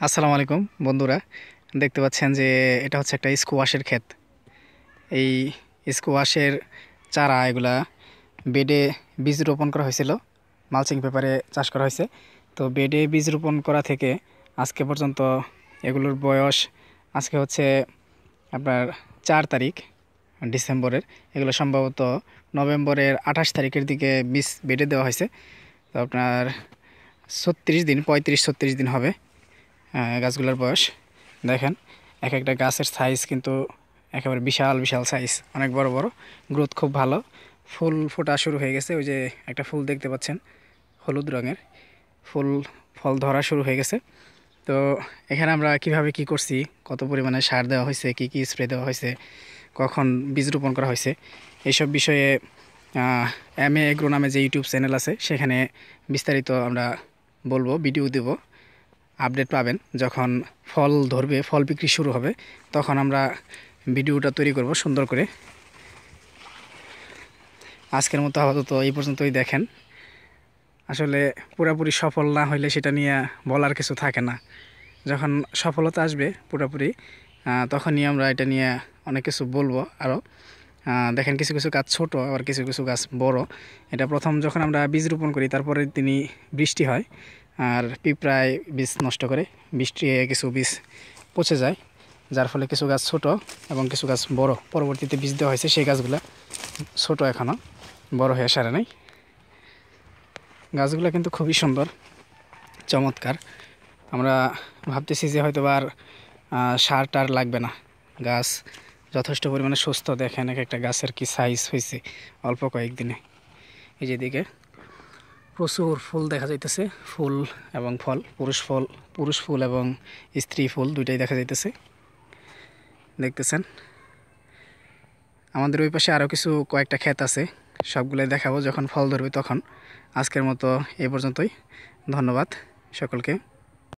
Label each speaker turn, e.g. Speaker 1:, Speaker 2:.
Speaker 1: আসসালামু আলাইকুম বন্ধুরা, দেখতে পাচ্ছেন যে এটা হচ্ছে একটা স্কোয়াশের ক্ষেত। এই স্কোয়াশের চারা এগুলা বেডে বীজ রোপণ করা হয়েছিল, মালচিং পেপারে চাষ করা হয়েছে। তো বেডে বীজ রোপণ করা থেকে আজকে পর্যন্ত এগুলোর বয়স আজকে হচ্ছে আপনার 4 তারিখ ডিসেম্বরের। এগুলো সম্ভবত নভেম্বরের 28 তারিখের দিকে বীজ বেডে দেওয়া হয়েছে। তো আপনার 36 দিন, 35-36 দিন হবে গাছগুলোর বয়স। দেখেন এক একটা গাছের সাইজ কিন্তু একেবারে বিশাল বিশাল সাইজ, অনেক বড় বড়, গ্রোথ খুব ভালো। ফুল ফোটা শুরু হয়ে গেছে, ওই যে একটা ফুল দেখতে পাচ্ছেন হলুদ রঙের ফুল, ফল ধরা শুরু হয়ে গেছে। তো এখানে আমরা কিভাবে কি করছি, কত পরিমাণে সার দেওয়া হয়েছে, কি কি স্প্রে দেওয়া হয়েছে, কখন বীজ রোপণ করা হয়েছে, এইসব বিষয়ে MA এগ্রো নামে যে ইউটিউব চ্যানেল আছে সেখানে বিস্তারিত আমরা বলবো, ভিডিও দেব। আপডেট পাবেন যখন ফল ধরবে, ফল বিক্রি শুরু হবে, তখন আমরা ভিডিওটা তৈরি করব সুন্দর করে। আজকের মতো আপাতত এই পর্যন্তই। দেখেন আসলে পুরোপুরি সফল না হইলে সেটা নিয়ে বলার কিছু থাকে না। যখন সফলতা আসবে পুরোপুরি, তখনই আমরা এটা নিয়ে অনেক কিছু বলবো আরও। দেখেন কিছু কিছু গাছ ছোট, আবার কিছু কিছু গাছ বড়। এটা প্রথম যখন আমরা বীজ রোপণ করি, তারপরে বৃষ্টি হয় আর পিঁপড়ায় বীজ নষ্ট করে, বৃষ্টি কিছু বীজ পচে যায়, যার ফলে কিছু গাছ ছোট এবং কিছু গাছ বড়। পরবর্তীতে বীজ দেওয়া হয়েছে, সেই গাছগুলো ছোট, এখনও বড় হয়ে সারে নাই। গাছগুলো কিন্তু খুবই সুন্দর, চমৎকার। আমরা ভাবতেছি যে হয়তো আর সার টার লাগবে না, গাছ যথেষ্ট পরিমাণে সুস্থ। দেখেন এক একটা গাছের কি সাইজ হয়েছে অল্প কয়েকদিনে। এই যেদিকে প্রচুর ফুল দেখা যাইতেছে, ফুল এবং ফল, পুরুষ ফুল এবং স্ত্রী ফুল দুইটাই দেখা যাইতেছে, দেখতেছেন। আমাদের ওই পাশে আরও কিছু কয়েকটা ক্ষেত আছে, সবগুলোই দেখাবো যখন ফল ধরবে তখন। আজকের মতো এ পর্যন্তই, ধন্যবাদ সকলকে।